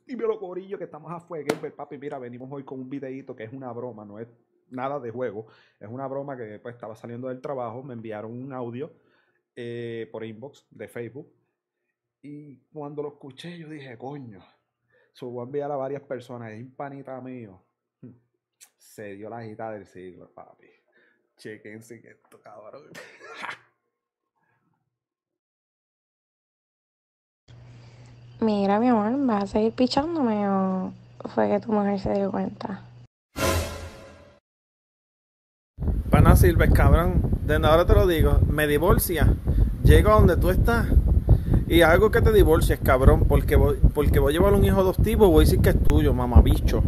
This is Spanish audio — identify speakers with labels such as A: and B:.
A: Dímelo, corillo, que estamos a fuego. Pues, papi, mira, venimos hoy con un videito que es una broma, no es nada de juego. Es una broma que pues estaba saliendo del trabajo, me enviaron un audio por inbox de Facebook. Y cuando lo escuché, yo dije, coño, se lo voy a enviar a varias personas. Es un panita mío. Se dio la gita del siglo, papi. Chequense esto, cabrón.
B: Mira, mi amor, ¿vas a seguir pichándome o fue que tu mujer se dio cuenta?
C: Pana Silves, cabrón. Desde ahora te lo digo. Me divorcia. Llego a donde tú estás. Y algo que te divorcies, cabrón. Porque voy a llevar un hijo adoptivo. Voy a decir que es tuyo, mamabicho.